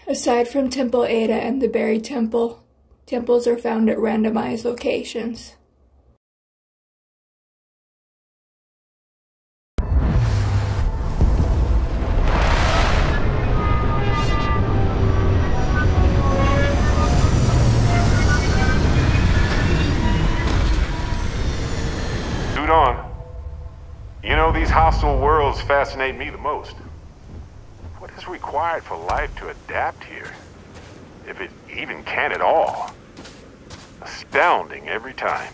Aside from Temple Iota and the Buried Temple, temples are found at randomized locations. Suit on. You know, these hostile worlds fascinate me the most. What is required for life to adapt here? If it even can at all. Astounding every time.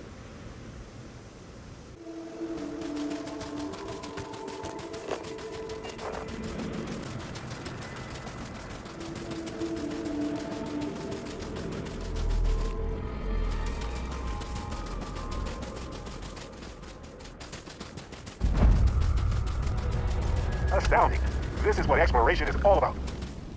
Astounding. This is what exploration is all about.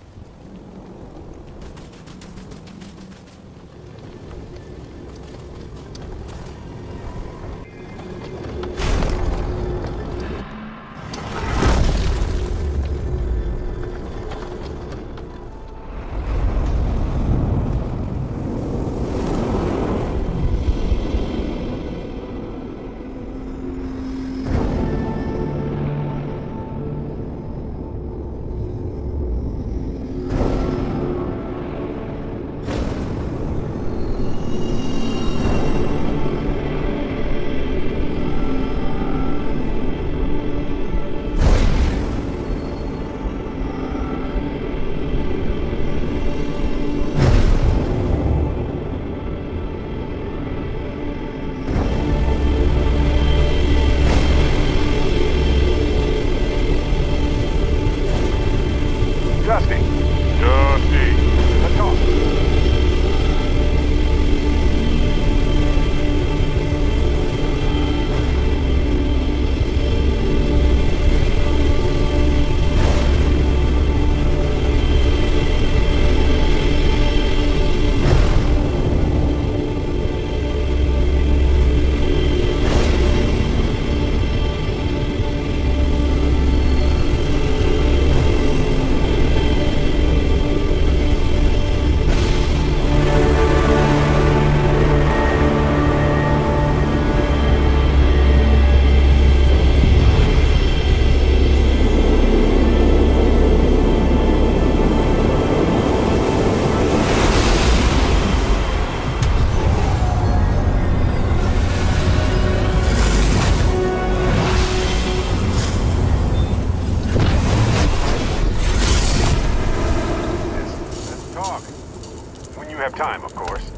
Time, of course.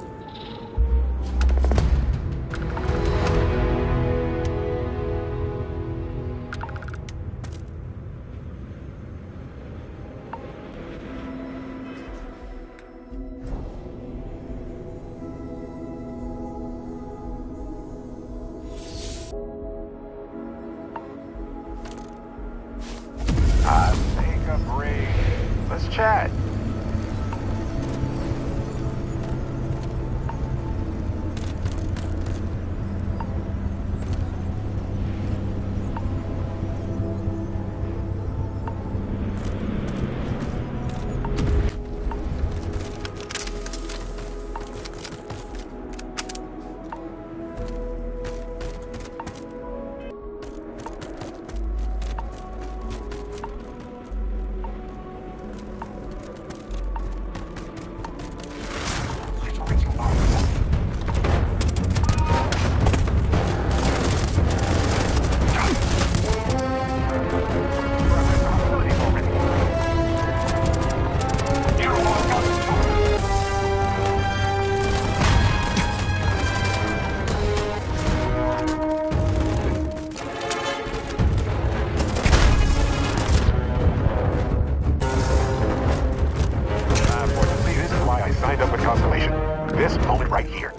Take a break. Let's chat. This moment right here.